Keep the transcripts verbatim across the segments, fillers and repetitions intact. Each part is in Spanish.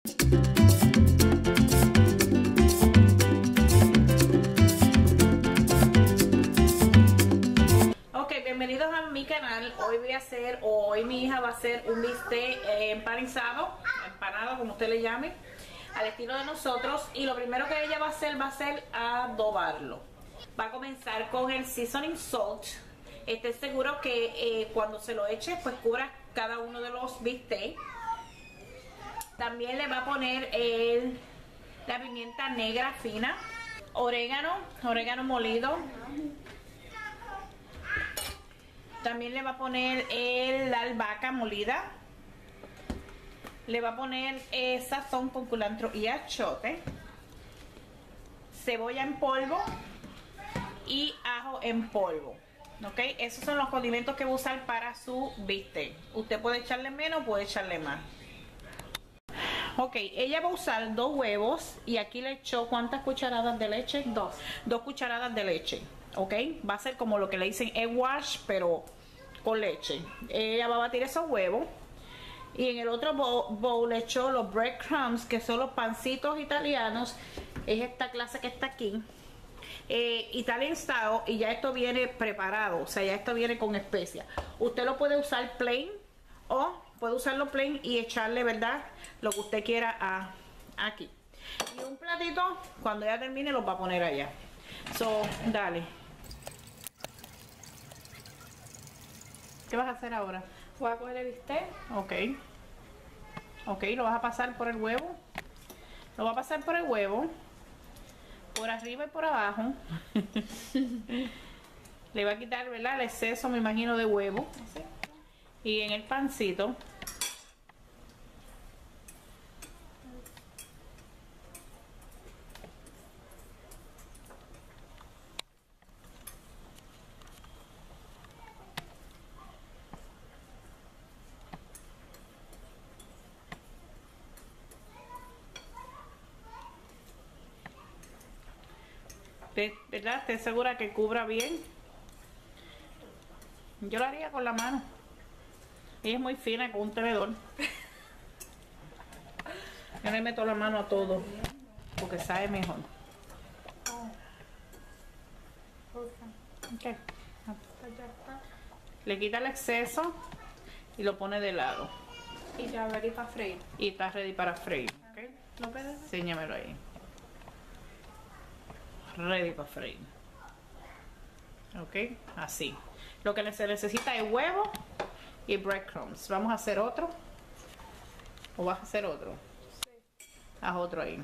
Bienvenidos a mi canal. Hoy voy a hacer, o hoy mi hija va a hacer un bistec eh, empanizado, empanado como usted le llame, al estilo de nosotros. Y lo primero que ella va a hacer va a ser adobarlo. Va a comenzar con el seasoning salt. Esté seguro que eh, cuando se lo eche pues cubra cada uno de los bistecs. También le va a poner el, la pimienta negra fina, orégano, orégano molido. También le va a poner el, la albahaca molida. Le va a poner eh, sazón con culantro y achote. Cebolla en polvo y ajo en polvo. ¿Ok? Esos son los condimentos que va a usar para su bistec. Usted puede echarle menos, puede echarle más. Ok, ella va a usar dos huevos y aquí le echó ¿cuántas cucharadas de leche? Dos. Dos cucharadas de leche. Ok, va a ser como lo que le dicen egg wash, pero con leche. Ella va a batir esos huevos y en el otro bowl, bowl le echó los breadcrumbs, que son los pancitos italianos. Es esta clase que está aquí, eh, Italian style, y ya esto viene preparado, o sea, ya esto viene con especias. Usted lo puede usar plain o puede usarlo plain y echarle, ¿verdad?, lo que usted quiera a, aquí. Y un platito, cuando ya termine, los va a poner allá. So, dale. ¿Qué vas a hacer ahora? Voy a coger el bistec. Ok. Ok, lo vas a pasar por el huevo. Lo va a pasar por el huevo. Por arriba y por abajo. Le va a quitar, ¿verdad?, el exceso, me imagino, de huevo. Así. Y en el pancito. ¿Verdad? ¿Esté segura que cubra bien? Yo lo haría con la mano. Ella es muy fina con un tenedor. Yo le meto la mano a todo porque sabe mejor. Okay. Le quita el exceso y lo pone de lado. Y ya ready para freír. Y está ready para freír. Okay. ¿Lo puedes? Enséñamelo ahí. Ready para freír. Ok, así. Lo que se necesita es huevo y breadcrumbs. Vamos a hacer otro. ¿O vas a hacer otro? Sí. Haz otro ahí.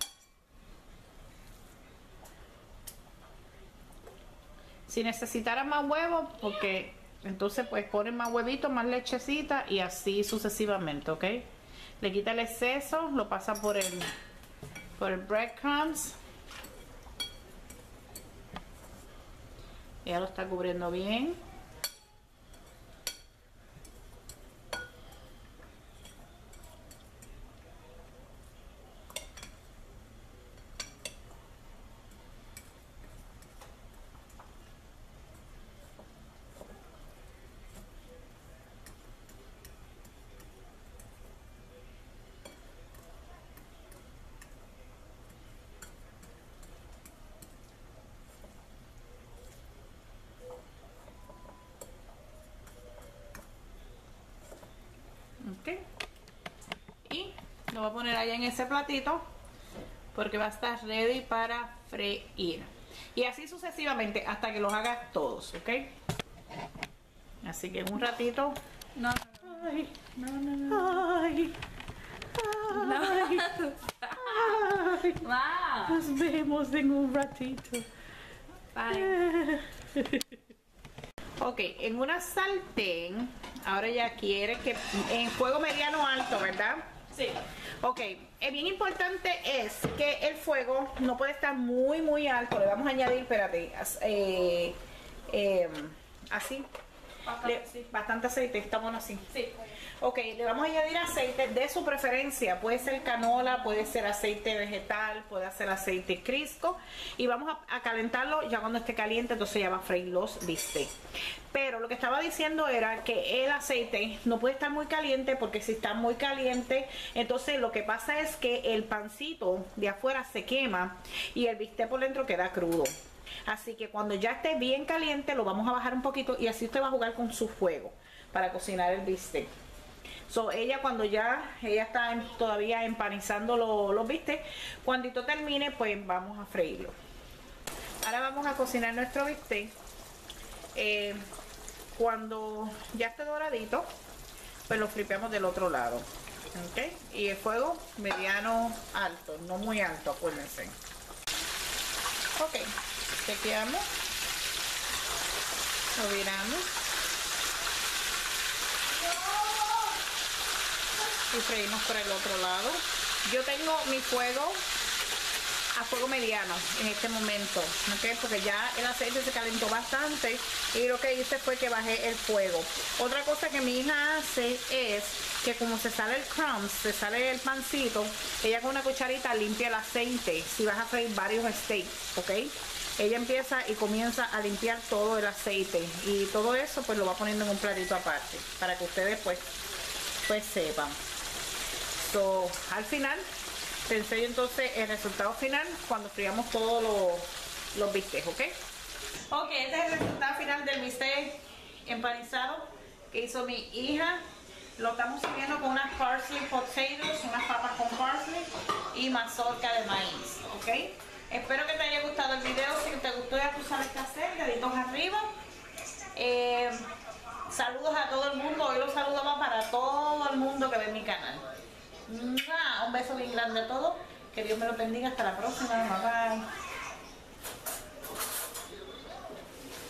Si necesitara más huevo, porque entonces pues ponen más huevitos, más lechecita y así sucesivamente, ¿ok? Le quita el exceso, lo pasa por el por el breadcrumbs. Ya lo está cubriendo bien. Okay. Y lo voy a poner allá en ese platito porque va a estar ready para freír. Y así sucesivamente hasta que los hagas todos, ¿ok? Así que en un ratito. No, Ay, no, no, no. ay, No. ay, ay. Wow. Nos vemos en un ratito. Bye. Ok, en una sartén, ahora ya quiere que en fuego mediano alto, ¿verdad? Sí. Ok, eh, bien importante es que el fuego no puede estar muy muy alto. Le vamos a añadir, espérate, as- eh, eh, así. Bastante, Le- sí. bastante aceite, está bueno así. Sí. Ok, le vamos a añadir aceite de su preferencia. Puede ser canola, puede ser aceite vegetal, puede ser aceite Crisco. Y vamos a, a calentarlo ya cuando esté caliente, entonces ya va a freír los bistecs. Pero lo que estaba diciendo era que el aceite no puede estar muy caliente, porque si está muy caliente, entonces lo que pasa es que el pancito de afuera se quema y el bistec por dentro queda crudo. Así que cuando ya esté bien caliente lo vamos a bajar un poquito y así usted va a jugar con su fuego para cocinar el bistec. So, ella cuando ya ella está en- todavía empanizando lo- los bistecs, cuando esto termine pues vamos a freírlo. Ahora vamos a cocinar nuestro bistec. Eh, cuando ya esté doradito pues lo fripeamos del otro lado, ¿ok? Y el fuego mediano alto, no muy alto, acuérdense. Ok, chequeamos, lo viramos y freímos por el otro lado. Yo tengo mi fuego a fuego mediano en este momento, ¿ok? Porque ya el aceite se calentó bastante y lo que hice fue que bajé el fuego. Otra cosa que mi hija hace es que como se sale el crumbs, se sale el pancito, ella con una cucharita limpia el aceite si vas a freír varios steaks, ¿ok? Ella empieza y comienza a limpiar todo el aceite y todo eso pues lo va poniendo en un platito aparte para que ustedes pues, pues sepan. So, al final te enseño entonces el resultado final cuando friamos todos los, los bistecs, ¿ok? Ok, este es el resultado final del bistec empanizado que hizo mi hija. Lo estamos sirviendo con unas parsley potatoes, unas papas con parsley y mazorca de maíz, ¿ok? Espero que te haya gustado el video. Si te gustó, ya tú sabes qué hacer, deditos arriba. Eh, saludos a todo el mundo. Hoy los saludos van para todo el mundo que ve mi canal. ¡Mua! Un beso bien grande a todos. Que Dios me los bendiga. Hasta la próxima. Bye bye.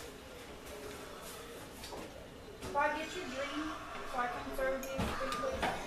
So I get your drink so I can serve you quickly.